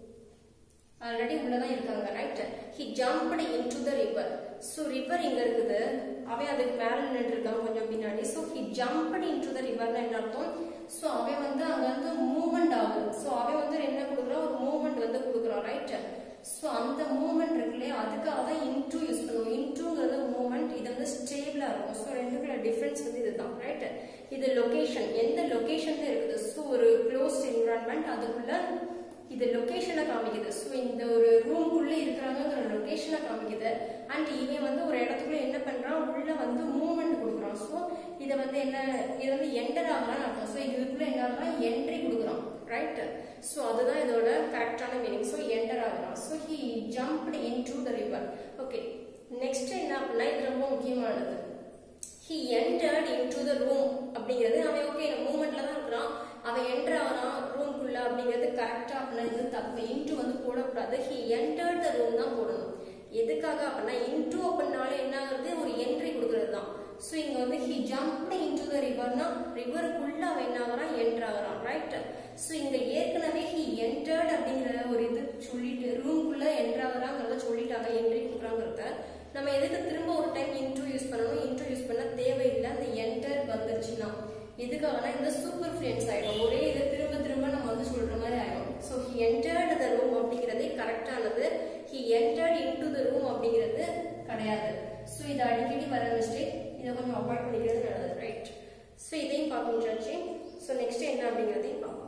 ஆல்ரெடி உள்ளதான் இருக்காங்க, right. He jumped into the river. So river இங்க இருக்குது, அவன் அதுக்கு மேல நின்று இருக்கான் கொஞ்சம் பின்னாடி. So he jumped into the ரிவர்னா என்ன அர்த்தம்? ஸோ அவன் வந்து அங்க வந்து மூவ்மெண்ட் ஆகுது. ஸோ அவன் வந்து என்ன கொடுக்குறான், ஒரு மூவ்மெண்ட் வந்து கொடுக்குறான், ரைட். ஸோ அந்த மூவ்மெண்ட் இருக்குல்லையே அதுக்காக தான் இன்டூ யூஸ் பண்ணுவோம். இன்டூங்கிறது மூவ்மெண்ட், இது வந்து ஸ்டேபிளா இருக்கும். ஸோ ரெண்டுக்குள்ள டிஃபரன்ஸ் வந்து இதுதான், ரைட். இது லொகேஷன், எந்த லொகேஷன்ல இருக்குது. ஸோ ஒரு க்ளோஸ்ட் என்விரான்மெண்ட், அதுக்குள்ள இது லொகேஷனை காமிக்குது. ஸோ இந்த ஒரு ரூம்குள்ள இருக்கிறாங்கிற லொகேஷனை காமிக்குது. அண்ட் இவன் வந்து ஒரு இடத்துக்குள்ள என்ன பண்றான், உள்ள வந்து மூவ்மெண்ட் கொடுக்குறான். ஸோ இதை வந்து என்ன, இது வந்து என்டர் ஆகலான்னு அர்த்தம். ஸோ இதுக்குள்ள என்ன ஆகுறான், என்ட்ரி கொடுக்குறான், ரைட். ஸோ அதுதான் இதோட கரெக்டான மீனிங். ஸோ என்டர் ஆகுறான். So he jumped into the river. Okay, next என்ன அப்படின்னா இது ரொம்ப முக்கியமானது. He entered into the room அப்படிங்கிறது அவன் ஓகே மூவ்மெண்ட்ல தான் இருக்கிறான், அவன் என்டர் ஆகிறான் ரூம்குள்ள அப்படிங்கிறது கரெக்டா அப்படின்னா இது தப்பு. இன்டு வந்து போடக்கூடாது, ஹி என்டர்ட் த ரூம் தான் போடணும். எதுக்காக அப்படின்னா இன்டு அப்படின்னாலே என்ன ஆகுறது, ஒரு என்ட்ரி கொடுக்கறது தான். ஸோ இங்க வந்து ஹி ஜம்ப்டு இன்டு த ரிவர்னா ரிவருக்குள்ள அவன் என்ன ஆகிறான், என்டர் ஆகிறான், ரைட். ஸோ இங்க ஏற்கனவே ஹி என்டர்ட் அப்படிங்கிற ஒரு இது சொல்லிட்டு ரூம்குள்ள என்டர் ஆகிறாங்கிறத சொல்லிட்டாங்க, என்ட்ரி கொடுக்குறாங்கிறத. நம்ம எதுக்கு திரும்ப ஒரு டைம் இன்டூ யூஸ் பண்ணணும், இன்டூ யூஸ் பண்ண தேவையில்லை. அந்த என்டர் வந்துருச்சுன்னா எதுக்காகனா இந்த சூப்பர் ஃப்ளூயன்ஸ் ஆயிடும், ஒரே இதை திரும்ப திரும்ப நம்ம வந்து சொல்ற மாதிரி ஆயிடும். So he entered the room அப்படிங்கிறதே கரெக்டானது, he entered into the room அப்படிங்கிறது கிடையாது. ஸோ இது அடிக்கடி வர மிஸ்டேக், இதை கொஞ்சம் அவாய்ட் பண்ணிக்கிறது நல்லது, ரைட். ஸோ இதையும் பார்க்க முடிஞ்சாச்சு. ஸோ நெக்ஸ்ட் என்ன அப்படிங்கிறதையும் பார்ப்போம்.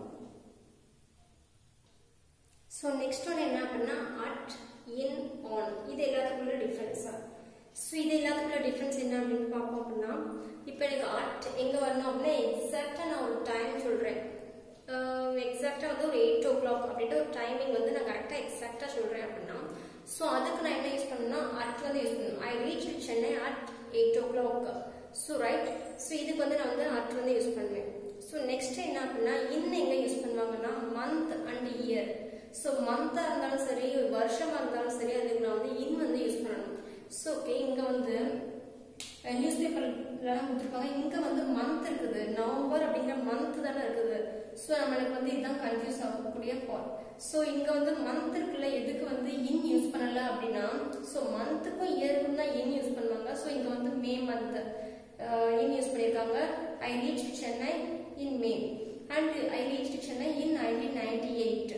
ஸோ நெக்ஸ்ட் ஒன்று என்ன அப்படின்னா அட், இன், ஆன். இது எல்லாத்துக்குள்ள டிஃபரன்ஸா. ஸோ இது எல்லாத்துக்குள்ள டிஃபரன்ஸ் என்ன அப்படின்னு பார்ப்போம். அப்படின்னா இப்போ எனக்கு அட் எங்கே வரணும் அப்படின்னா எக்ஸாக்டாக நான் ஒரு டைம் சொல்கிறேன். எக்ஸாக்டாக வந்து ஒரு எயிட் ஓ கிளாக் அப்படின்ட்டு ஒரு டைமிங் வந்து நான் கரெக்டாக எக்ஸாக்டாக சொல்கிறேன் அப்படின்னா ஸோ அதுக்கு நான் என்ன யூஸ் பண்ணணும்னா அட் வந்து யூஸ் பண்ணணும். I reach Chennai at eight o'clock. So right. So இதுக்கு வந்து நான் வந்து அட் வந்து யூஸ் பண்ணுவேன். ஸோ நெக்ஸ்ட் என்ன அப்படின்னா இன் எங்கே யூஸ் பண்ணுவாங்கன்னா மந்த் அண்ட் இயர். ஸோ மந்தாக இருந்தாலும் சரி, வருஷமா இருந்தாலும் சரி, அதுக்கு நான் வந்து இன் வந்து யூஸ் பண்ணணும். ஸோ ஓகே, இங்கே வந்து நியூஸ் பேப்பர்லாம் கொடுத்துருப்பாங்க, இங்கே வந்து மந்த் இருக்குது, நவம்பர் அப்படிங்கிற மந்த் தானே இருக்குது. ஸோ நம்மளுக்கு வந்து இதுதான் கன்ஃபியூஸ் ஆகக்கூடிய பார்ட். ஸோ இங்கே வந்து மந்த் இருக்குல்ல, எதுக்கு வந்து இன் யூஸ் பண்ணலை அப்படின்னா ஸோ மந்த்துக்கும் இயருக்கும் தான் இன் யூஸ் பண்ணுவாங்க. ஸோ இங்கே வந்து மே மந்த் இன் யூஸ் பண்ணியிருக்காங்க. I reach Chennai in May and I reach Chennai in nineteen ninety eight.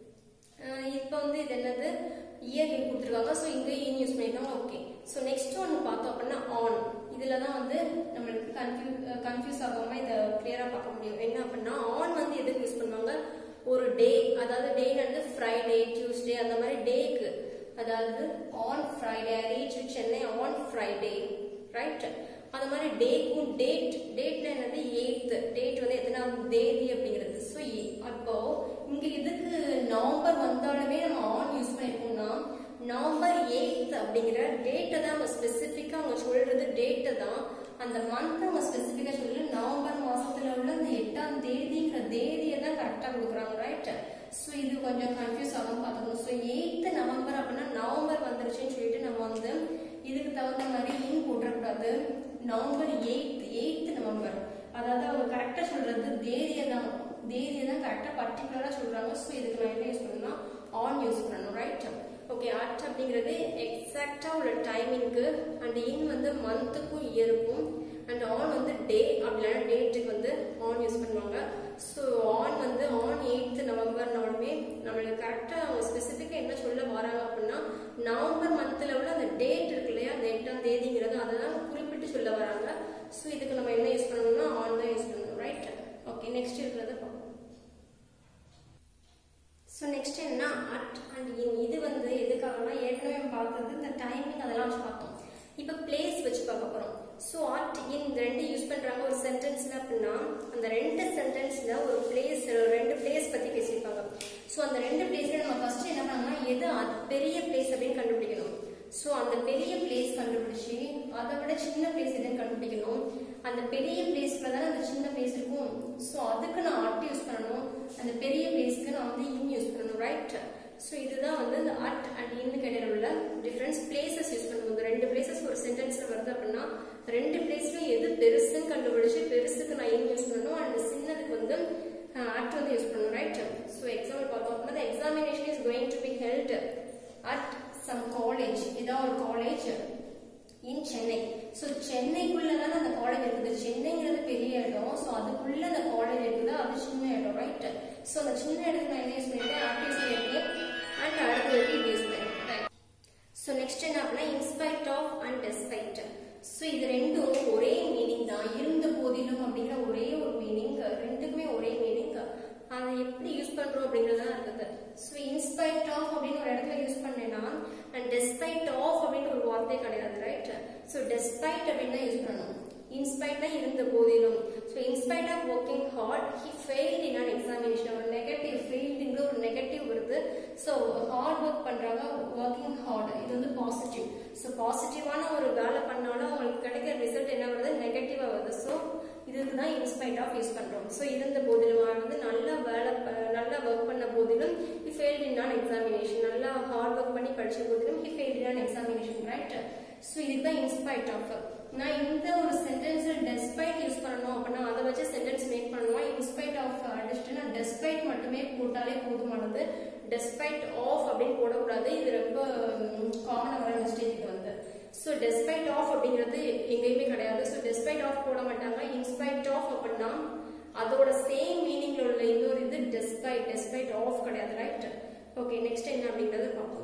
இப்போ வந்து இது என்னது இயர் கொடுத்துருக்காங்க. ஸோ இங்கே இன் யூஸ் பண்ணியிருக்காங்க. ஓகே, ஸோ நெக்ஸ்ட் ஒன்று பார்த்தோம் அப்படின்னா ஆன். இதில் தான் வந்து நம்மளுக்கு கன்ஃபியூ கன்ஃபியூஸ் ஆகாமல் இதை கிளியராக பார்க்க முடியும். என்ன அப்படின்னா ஆன் வந்து எதுக்கு யூஸ் பண்ணுவாங்க, ஒரு டே, அதாவது டேன்னு வந்து ஃப்ரைடே, டியூஸ்டே அந்த மாதிரி டேக்கு, அதாவது on Friday, I reach Chennai on Friday, right. அந்த மாதிரி டேக்கும் டேட், டேட்னா என்னது எயித்து, டேட் வந்து எத்தனாவது தேதி அப்படிங்கிறது. ஸோ அப்போ இங்க இதுக்கு நவம்பர் வந்தாலுமே நம்ம ஆன் யூஸ் பண்ணிருக்கோம்னா நவம்பர் எயித் அப்படிங்கிற டேட்டை தான் அவங்க ஸ்பெசிஃபிக்கா அவங்க சொல்றது, டேட்டை தான் அந்த மந்த் அவங்க ஸ்பெசிஃபிக்கா சொல்லி நவம்பர் மாசத்துல உள்ள அந்த எட்டாம் தேதிங்கிற தேதியை தான் கரெக்டா கொடுக்குறாங்க, ரைட். ஸோ இது கொஞ்சம் கன்ஃபியூஸ் ஆகாம பார்த்துக்கணும். ஸோ எயித்து நவம்பர் அப்படின்னா நவம்பர் வந்துருச்சுன்னு சொல்லிட்டு நம்ம வந்து இதுக்கு தகுந்த மாதிரி இன் போட்டக்கூடாது. நவம்பர் எயித், எயித்து நவம்பர், அதாவது அவங்க கரெக்டா சொல்றது தேதியை தான், தேதியை தான் கரெக்டா பர்டிகுலரா சொல்றாங்க. ஸோ இதுக்கு நான் என்ன யூஸ் பண்ணணும்னா ஆன் யூஸ் பண்ணணும், ரைட். ஓகே, அட் அப்படிங்கிறது எக்ஸாக்டா உள்ள டைமிங்க்கு, அண்ட் இன் வந்து மந்த்துக்கும் இயருக்கும், அண்ட் ஆன் வந்து டே அப்படின்னா டேட்டுக்கு வந்து ஆன் யூஸ் பண்ணுவாங்க. ஸோ ஆன் வந்து ஆன் எயித்து நவம்பர்னாலுமே நம்மளுக்கு கரெக்டாக அவங்க ஸ்பெசிஃபிக்காக என்ன சொல்ல வராங்க அப்படின்னா நவம்பர் மந்த்தில் உள்ள அந்த டேட் இருக்கு இல்லையா, அந்த எட்டாம் தேதிங்கிறது அதை தான் குறிப்பிட்டு சொல்ல வராங்க. ஸோ இதுக்கு நம்ம என்ன யூஸ் பண்ணணும்னா ஆன் தான் யூஸ் பண்ணணும், ரைட். ஓகே, நெக்ஸ்ட் இருக்கிறத பார்ப்போம். ஸோ நெக்ஸ்ட் என்ன அட் அண்ட் இன். இது வந்து எதுக்காகனா ஏற்கனவே பார்த்தது இந்த டைமிங் அதெல்லாம் வச்சு பார்த்தோம். இப்போ பிளேஸ் வச்சு பார்க்க போகிறோம். ஸோ அட் இன் இந்த ரெண்டு யூஸ் பண்ணுறாங்க ஒரு சென்டென்ஸ்ல அப்படின்னா அந்த ரெண்டு சென்டென்ஸ்ல ஒரு பிளேஸ், ரெண்டு பிளேஸ் பற்றி பேசியிருப்பாங்க. ஸோ அந்த ரெண்டு பிளேஸ்ல நம்ம ஃபர்ஸ்ட் என்ன பண்ணோம்னா எது அது பெரிய பிளேஸ் அப்படின்னு கண்டுபிடிக்கணும். ஸோ அந்த பெரிய பிளேஸ் கண்டுபிடிச்சி அதை விட விட சின்ன பிளேஸ் எதுன்னு கண்டுபிடிக்கணும். அந்த பெரிய பிளேஸ்ல தானே அந்த சின்ன பிளேஸ் இருக்கும். ஸோ அதுக்கு நான் அட் யூஸ் பண்ணணும். அந்த பெரிய பிளேஸ்க்கு நான் வந்து இன் யூஸ் பண்ணணும், ரைட்? ஸோ இதுதான் வந்து இந்த அட் அண்ட் இன்னுக்கு இடையில உள்ள டிஃபரன்ஸ். பிளேசஸ் யூஸ் பண்ணும்போது ரெண்டு பிளேசஸ் ஒரு சென்டென்ஸ்ல வருது அப்படின்னா ரெண்டு பிளேஸ்லயும் எது பெருசுன்னு கண்டுபிடிச்சு பெருசுக்கு நான் இன் யூஸ் பண்ணணும், அண்ட் சின்னதுக்கு வந்து அட் வந்து யூஸ் பண்ணணும், ரைட்? ஸோ எக்ஸாம்பிள் பார்த்தோம் அப்படின்னா examination is going to be held at some college. இதான் ஒரு காலேஜ் இன் சென்னை. ஸோ சென்னைக்குள்ளதான அந்த காலேஜ் இருக்குது. சென்னைங்கிறது பெரிய இடம். ஸோ அதுக்குள்ள அந்த காலேஜ் இருக்குது, அது சின்ன இடம், ரைட்? ஸோ அந்த சின்ன இடத்துக்கு நான் என்ன யூஸ் பண்ணிருக்கேன், அட் யூஸ் பண்ணிருக்கேன், அண்ட் அடுத்ததுக்கு இது யூஸ் பண்ணிருக்கேன். ஸோ நெக்ஸ்ட் என்ன அப்படின்னா in spite of and despite. So இது ரெண்டும் ஒரே மீனிங் தான். இருந்த போதிலும் அப்படிங்கிற ஒரே ஒரு மீனிங், ரெண்டுக்குமே ஒரே மீனிங். அதை எப்படி யூஸ் பண்றோம் அப்படிங்கறதா இருக்குது. ஸோ இன்ஸ்பைட் ஆஃப் அப்படின்னு ஒரு இடத்துல யூஸ் பண்ணேன்னா அண்ட் டெஸ்பைட் ஆஃப் அப்படின்னு ஒரு வார்த்தை கிடையாது, ரைட்? ஸோ டெஸ்பைட் அப்படின்னு யூஸ் பண்ணணும். இன்ஸ்பைட்டா இருந்த போதிலும். So in spite of working hard he failed in an examination. ஒரு நெகட்டிவ் ஃபெயில்டுங்கிற ஒரு நெகட்டிவ் வருது. ஸோ ஹார்ட் ஒர்க் பண்றாங்க, ஒர்க்கிங் ஹார்ட், இது வந்து பாசிட்டிவ். ஸோ பாசிட்டிவான ஒரு வேலை பண்ணாலும் அவங்களுக்கு கிடைக்கிற ரிசல்ட் என்ன வருது, நெகட்டிவா வருது. ஸோ இதுக்கு தான் இன்ஸ்பைட் ஆஃப் யூஸ் பண்றோம். ஸோ இருந்த போதிலும் வந்து நல்லா வேலை நல்லா ஒர்க் பண்ண போதிலும் he failed in an examination. நல்லா ஹார்ட் ஒர்க் பண்ணி படிச்ச போதிலும் he failed in an examination, right? So இதுக்கு தான் இன்ஸ்பைட் ஆஃப். நான் இந்த ஒரு சென்டென்ஸ்ல டெஸ்பைட் யூஸ் பண்ணணும் அப்படின்னா அதை வச்சு சென்டென்ஸ் மேக் பண்ணணுமா, இன்ஸ்பைட் ஆஃப் அடிச்சுட்டு நான் டெஸ்பைட் மட்டுமே போட்டாலே போதுமானது. டெஸ்பைட் ஆஃப் அப்படின்னு போடக்கூடாது. இது ரொம்ப காமனாக வர மிஸ்டேக் இது வந்து. ஸோ டெஸ்பைட் ஆஃப் அப்படிங்கிறது எங்கேயுமே கிடையாது. ஸோ டெஸ்பைட் ஆஃப் போட மாட்டாங்க. இன்ஸ்பைட் ஆஃப் அப்படின்னா அதோட சேம் மீனிங்ல உள்ள இன்னொரு இது டெஸ்பைட், டெஸ்பைட் ஆஃப் கிடையாது, ரைட்? ஓகே, நெக்ஸ்ட் என்ன அப்படிங்கறது பார்ப்போம்.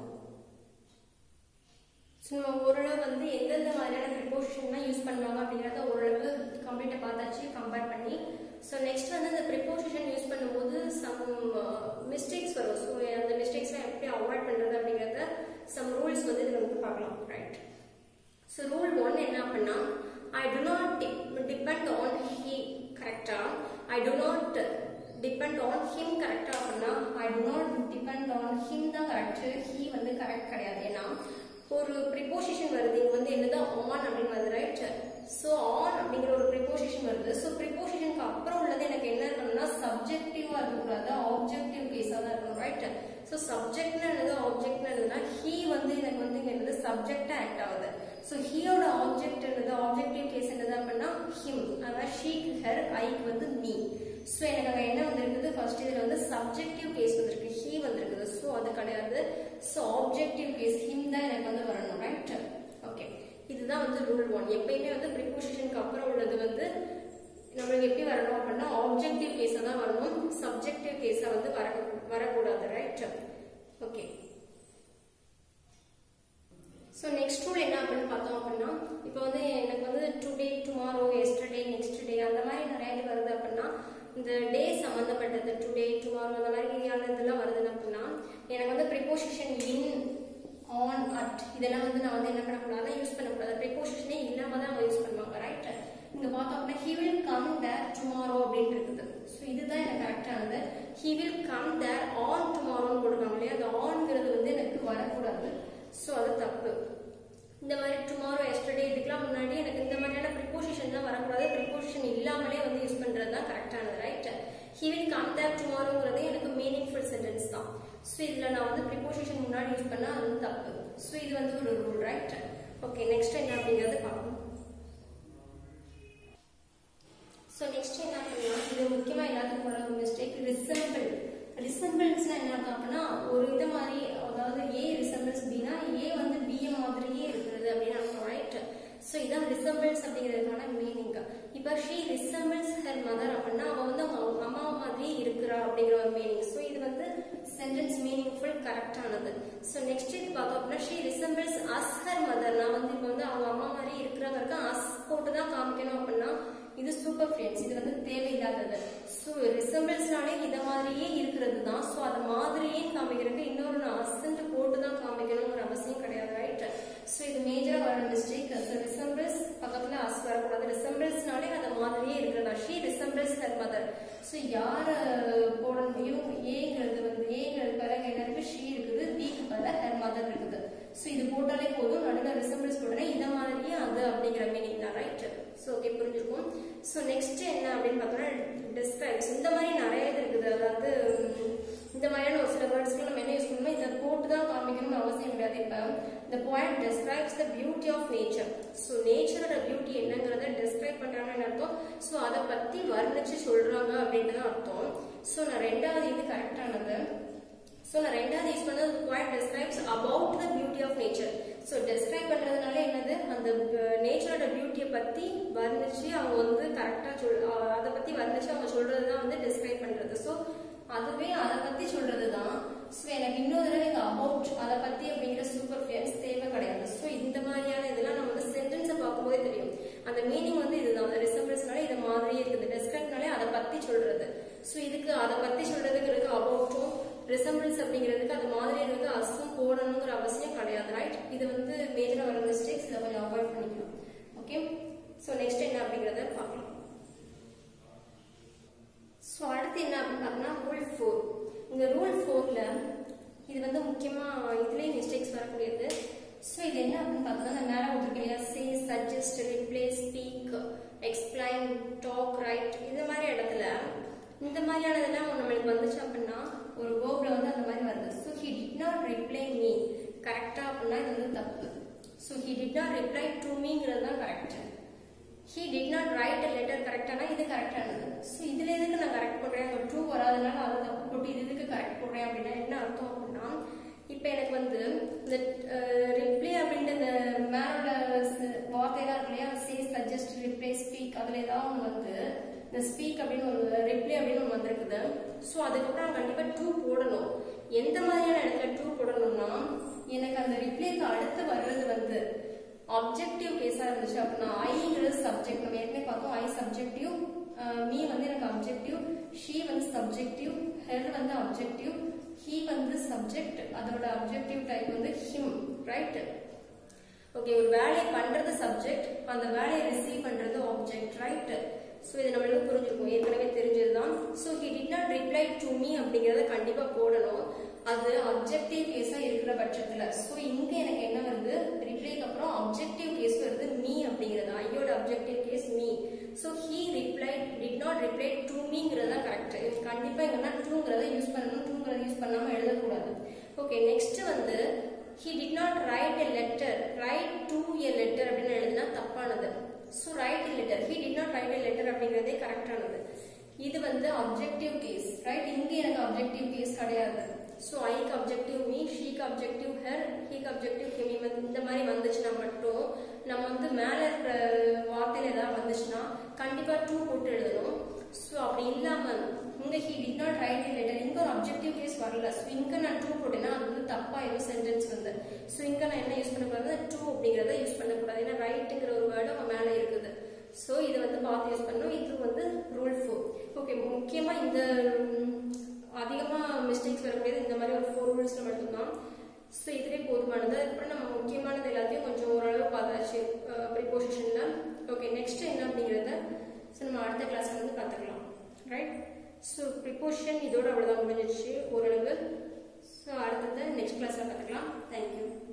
ஸோ நம்ம ஓரளவு வந்து எந்தெந்த மாதிரியான ப்ரிப்போசிஷன்லாம் யூஸ் பண்ணுவாங்க அப்படிங்கிறத ஓரளவு கம்ப்ளீட்டாக பார்த்தாச்சு கம்பேர் பண்ணி. ஸோ நெக்ஸ்ட் வந்து அந்த ப்ரிப்போசிஷன் யூஸ் பண்ணும்போது சம் மிஸ்டேக்ஸ் வரும். ஸோ அந்த மிஸ்டேக்ஸ்லாம் எப்படி அவாய்ட் பண்ணுறது அப்படிங்கிறத சம் ரூல்ஸ் வந்து இதில் வந்து பார்க்கலாம், ரைட்? ஸோ ரூல் ஒன் என்ன அப்படின்னா I do not depend on he, கரெக்டா? I do not depend on him, கரெக்டா? அப்படின்னா I do not depend on him தான் கரெக்ட், ஹி வந்து கரெக்ட் கிடையாது. ஏன்னா ஒரு ப்ரிப்போசிஷன் வருது, இங்க வந்து என்னதான் ஆன் அப்படின்னு வருது, ரைட்? ஸோ ஆன் அப்படிங்கிற ஒரு ப்ரிப்போசிஷன் வருது. ஸோ ப்ரிப்போசிஷனுக்கு அப்புறம் உள்ளது எனக்கு என்ன இருக்கணும்னா சப்ஜெக்டிவா இருக்கக்கூடாது, ஆப்ஜெக்டிவ் கேஸா தான் இருக்கணும், ரைட்? ஸோ சப்ஜெக்ட்னா என்னது, ஆப்ஜெக்ட்னா என்னதுன்னா ஹி வந்து எனக்கு வந்து இங்க என்னது சப்ஜெக்டா ஆக்ட் ஆகுது. ஸோ ஹியோட ஆப்ஜெக்ட் என்னது, ஆப்ஜெக்டிவ் கேஸ் என்னது அப்படின்னா ஹிம். அதாவது ஷீக்கு ஹர், ஐக்கு வந்து மீ. ஸோ எனக்கு அங்கே என்ன வந்திருக்குது, ஃபர்ஸ்ட் இதில் வந்து சப்ஜெக்டிவ் கேஸ் வந்திருக்கு, ஹி வந்திருக்குது. ஸோ அது கிடையாது. ஸோ ஆப்ஜெக்டிவ் கேஸ் ஹிம் தான் எனக்கு வந்து வரணும், ரைட்? ஓகே, இதுதான் வந்து ரூல் ஒன். எப்பயுமே வந்து ப்ரிப்போசிஷனுக்கு அப்புறம் உள்ளது வந்து நம்மளுக்கு எப்படி வரணும் அப்படின்னா ஆப்ஜெக்டிவ் கேஸா தான் வரணும், சப்ஜெக்டிவ் கேஸா வந்து வர வரக்கூடாது, right? Okay. So next rule என்ன அப்படின்னு பார்த்தோம் அப்படின்னா இப்போ வந்து எனக்கு வந்து today, tomorrow, yesterday, next day அந்த மாதிரி நிறைய இது வருது அப்படின்னா இந்த டே சம்மந்தப்பட்டது டுடே, டுமாரோ அந்த மாதிரி இதெல்லாம் வருதுன்னு அப்படின்னா எனக்கு வந்து ப்ரிப்போசிஷன் இன், ஆன், அட் இதெல்லாம் வந்து நான் வந்து என்ன பண்ணக்கூடாது, யூஸ் பண்ணக்கூடாது. ப்ரிப்போசிஷனே இல்லாம தான் அவங்க யூஸ் பண்ணுவாங்க, ரைட்? இங்க பார்த்தோம் அப்படின்னா he will come there tomorrow அப்படின்னு இருக்குது. ஸோ இதுதான் எனக்கு கரெக்டானது. he will come there on tomorrow போடுவாங்க இல்லையா, அந்த ஆன்ங்கிறது வந்து எனக்கு வரக்கூடாது. ஸோ அது தப்பு. இந்த மாதிரி டுமாரோ, எஸ்டர்டே இதுக்கெல்லாம் முன்னாடி எனக்கு இந்த மாதிரியான ப்ரிப்போசிஷன் தான் வரக்கூடாது. ப்ரிப்போசிஷன் இல்லாமலே வந்து யூஸ் பண்றது தான் கரெக்டானது, right? he will come there tomorrowங்கிறது எனக்கு மீனிங்ஃபுல் சென்டென்ஸ் தான். ஸோ இதுல நான் வந்து ப்ரிப்போசிஷன் முன்னாடி யூஸ் பண்ணா அது தப்பு. ஸோ இது வந்து ஒரு ரூல், ரைட்? ஓகே, நெக்ஸ்ட் என்ன அப்படிங்கறது பார்ப்போம். ஸோ நெக்ஸ்ட் என்ன பண்ணலாம், இது முக்கியமா எல்லாத்துக்கும் வர ஒரு மிஸ்டேக், ரிசம்பிள். ரிசம்பிள்ஸ்னா என்ன அர்த்தம் அப்படின்னா ஒரு இது மாதிரி, அதாவது ஏ ரிசம்பிள்ஸ் பினா ஏ வந்து பி மாதிரியே இருக்கிறது அப்படின்னு அர்த்தம், ரைட்? ஸோ இதான் ரிசம்பிள்ஸ் அப்படிங்கிறதுக்கான மீனிங். இப்போ ஷீ ரிசம்பிள்ஸ் ஹர் மதர் அப்படின்னா அவ வந்து அவங்க அம்மா மாதிரியே இருக்கிறா அப்படிங்கிற ஒரு மீனிங். ஸோ இது வந்து சென்டென்ஸ் மீனிங்ஃபுல் கரெக்டானது. ஸோ நெக்ஸ்ட் இது பார்த்தோம் அப்படின்னா she resembles as her mother. நான் வந்து இப்போ வந்து அவங்க அம்மா மாதிரி இருக்கிறவங்க அஸ் போட்டு தான் காமிக்கணும் அப்படின்னா இது சூப்பர் ஃப்ரெண்ட்ஸ், இது வந்து தேவையில்லாதது. ஸோ ரிசம்பிள்ஸ்னாலே இதை மாதிரியே இருக்கிறது தான். ஸோ அது மாதிரியே காமிக்கிறதுக்கு இன்னொரு நான் அசன்ட் போட்டு தான் காமிக்கணுங்கிற அவசியம் கிடையாது, ரைட்? ஸோ இது மேஜரா வர மிஸ்டேக். ஸோ ரிசம்பிள்ஸ் பக்கத்துல அஸ் வரக்கூடாது. ரிசம்பிள்ஸ்னாலே அது மாதிரியே இருக்கிறதா. She resembles her mother. So யார போடணும், இவங்க ஏங்கிறது வந்து ஏங்கிறது பிறகு என்ன இருக்கு, ஷீ இருக்குது, பிக்கு பிறகு ஹர் மதர் இருக்குது. ஸோ இது போட்டாலே போதும். நடுவில் ரிசம்பிள்ஸ் போட்டோன்னா இதை மாதிரியே அது அப்படிங்கிற மீனிங் ஸோ ஓகே புரிஞ்சுக்கும். ஸோ நெக்ஸ்ட் என்ன அப்படின்னு பார்த்தோம்னா டிஸ்கிரைப்ஸ். இந்த மாதிரி நிறைய இது இருக்குது. அதாவது இந்த மாதிரியான ஒரு சில வேர்ட்ஸ்க்கு நம்ம என்ன யூஸ் பண்ணணும், இதை போட்டு தான் காமிக்கணும்னு அவசியம் கிடையாது. இப்போ the poet describes the beauty of nature. So நேச்சரோட பியூட்டி என்னங்கிறத டிஸ்கிரைப் பண்றாங்கன்னு அர்த்தம். ஸோ அதை பத்தி வர்ணிச்சு சொல்றாங்க அப்படின்ட்டு தான் அர்த்தம். ஸோ நான் ரெண்டாவது இது கரெக்டானது. ஸோ நான் ரெண்டாவது யூஸ் பண்ணது poet describes about the beauty of nature. So describe பண்றதுனால என்னது, அந்த நேச்சரோட பியூட்டியை பத்தி வர்ணிச்சு அவங்க வந்து கரெக்டா சொல் அதை பத்தி வர்ணிச்சு அவங்க சொல்றது தான் வந்து டிஸ்கிரைப் பண்றது. ஸோ அதுவே அதை பத்தி சொல்றது தான். ஸோ எனக்கு இன்னொரு தடவை இங்க அபவுட் அதை பத்தி அப்படிங்கிற சூப்பர் ஃபிளன்ஸ் தேவை கிடையாது. ஸோ இந்த மாதிரியான இதெல்லாம் நம்ம வந்து சென்டென்ஸை பார்க்கும்போதே தெரியும். அந்த மீனிங் வந்து இதுதான். அந்த ரிசம்பிள்ஸ்னால இது மாதிரியே இருக்குது. டிஸ்கிரைப்னாலே அதை பத்தி சொல்றது. ஸோ இதுக்கு அதை பத்தி சொல்றதுங்கிறது அபவுட்டும், ரிசம்பிள்ஸ் அப்படிங்கிறதுக்கு அது மாதிரி இருக்கு அசும் போடணுங்கிற அவசியம் கிடையாது. ரைட், இது வந்து மேஜரா வர மிஸ்டேக்ஸ். இதை கொஞ்சம் அவாய்ட் பண்ணிக்கலாம். ஓகே, ஸோ நெக்ஸ்ட் என்ன அப்படிங்கிறத பார்க்கலாம். ஸோ அடுத்து என்ன அப்படின்னு பார்த்தோம்னா ரூல் ஃபோர். இந்த ரூல் ஃபோர்ல இது வந்து முக்கியமா இதுலேயும் மிஸ்டேக்ஸ் வரக்கூடியது. ஸோ இது என்ன அப்படின்னு பார்த்தோம்னா இந்த மேலே கொடுத்துருக்கேன் இல்லையா, say, suggest, replace, speak, explain, talk, right, இந்த மாதிரி இடத்துல இந்த மாதிரியானதெல்லாம் நம்மளுக்கு வந்துச்சு அப்படின்னா ஒரு வேர்ப்ல வந்து அந்த மாதிரி வருது. So he did not reply me கரெக்டா அப்படின்னா இது வந்து தப்பு. So he did not reply to மீங்கிறது தான் correct. He did not write a letter கரெக்டானா இது கரெக்டானது. ஸோ இதுல எதுக்கு நான் கரெக்ட் போடுறேன், ஒரு ட்ரூ வராதனால அதை தப்பு போட்டு இது எதுக்கு கரெக்ட் போடுறேன் அப்படின்னா என்ன அர்த்தம் அப்படின்னா, இப்போ எனக்கு வந்து இந்த ரிப்ளை அப்படின்ற இந்த மேலோட வார்த்தையெல்லாம் இருக்கு இல்லையா, சே, சஜஸ்ட், ரிப்ளை, ஸ்பீக், அதுல ஏதாவது ஒன்று வந்து இந்த ஸ்பீக் அப்படின்னு ஒரு ரிப்ளை அப்படின்னு ஒன்று வந்திருக்குது. ஸோ அதுக்கப்புறம் கண்டிப்பா டூ போடணும். எந்த மாதிரியான இடத்துல டூ போடணும்னா, எனக்கு அந்த ரிப்ளைக்கு அடுத்து வர்றது வந்து ஆப்ஜெக்டிவ் கேஸா இருந்துச்சு அப்படின்னா ஐங்கிறது சப்ஜெக்ட். நம்ம ஏற்கனவே பார்த்தோம் ஐ சப்ஜெக்டிவ், மீ வந்து எனக்கு அப்ஜெக்டிவ், ஷீ வந்து சப்ஜெக்டிவ், ஹெர் வந்து அப்ஜெக்டிவ், ஹீ வந்து சப்ஜெக்ட், அதோட அப்ஜெக்டிவ் டைப் வந்து ஹிம். Right, okay. ஒரு வேலையை பண்றது சப்ஜெக்ட், அந்த வேலையை ரிசீவ் பண்றது ஆப்ஜெக்ட். ரைட், ஸோ இது நம்மளுக்கு புரிஞ்சிருக்கும், ஏற்கனவே தெரிஞ்சதுதான். So he did not reply to me அப்படிங்கிறத கண்டிப்பா போடணும். அது அப்ஜெக்டிவ் கேஸா இருக்கிற பட்சத்துல. ஸோ இங்க எனக்கு என்ன வருது, ரிப்ளைக்கு அப்புறம் அப்ஜெக்டிவ் கேஸ் வருது மீ அப்படிங்கிறது. ஐயோட objective case me. So he reply did not reply to மீங்கிறது தான் கரெக்ட். கண்டிப்பா எங்கன்னா டூங்கிறத யூஸ் பண்ணணும், டூங்கிறத யூஸ் பண்ணாம எழுதக்கூடாது. ஓகே, நெக்ஸ்ட் வந்து he did not write a letter, write to a letter அப்படின்னு எழுதினா தப்பானது. So write a letter, he did not write a letter அப்படிங்கிறதே கரெக்டானது. இது வந்து அப்ஜெக்டிவ் கேஸ். ரைட், இங்க எனக்கு அப்ஜெக்டிவ் கேஸ் கிடையாது. ஸோ ஐக்கு அப்ஜெக்டிவ் மீ, ஷீக்கு அப்ஜெக்டிவ் ஹெர், ஹீக்கு அப்ஜெக்டிவ் ஹிமி. இந்த மாதிரி வந்துச்சுன்னா மட்டும் நம்ம வந்து மேல இருக்கிற வார்த்தையில ஏதாவது வந்துச்சுன்னா கண்டிப்பா டூ போட்டு எழுதணும். ஸோ அப்படி இல்லாம இங்க he did not write a letter, இங்க ஒரு அப்ஜெக்டிவ் கேஸ் வரல. ஸோ இங்க நான் டூ போட்டேன்னா அது வந்து தப்பாயிரும் சென்டென்ஸ் வந்து. ஸோ இங்க நான் என்ன யூஸ் பண்ணக்கூடாது, டூ அப்படிங்கிறத யூஸ் பண்ணக்கூடாது. ஏன்னா ரைட்டுங்கிற ஒரு வேர்டு அவங்க மேல இருக்குது. ஸோ இதை வந்து பார்த்து யூஸ் பண்ணணும். இது வந்து ரூல் ஃபோர். ஓகே, முக்கியமா இந்த அதிகமா மிஸ்டேக்ஸ் வரக்கூடியது இந்த மாதிரி ஒரு ஃபோர் ரூல்ஸ்ல மட்டும்தான். ஸோ இதுவே போதுமானது. அதுக்கப்புறம் நம்ம முக்கியமானது எல்லாத்தையும் கொஞ்சம் ஓரளவு பார்த்தாச்சு ப்ரிபோசிஷன்ல. ஓகே, நெக்ஸ்ட் என்ன அப்படிங்கிறத ஸோ நம்ம அடுத்த கிளாஸ்ல வந்து பார்த்துக்கலாம். ரைட், ஸோ ப்ரிபோசிஷன் இதோட அவ்வளோதான் முடிஞ்சிச்சு ஓரளவு. ஸோ அடுத்தது நெக்ஸ்ட் கிளாஸ்ல பார்த்துக்கலாம். தேங்க்யூ.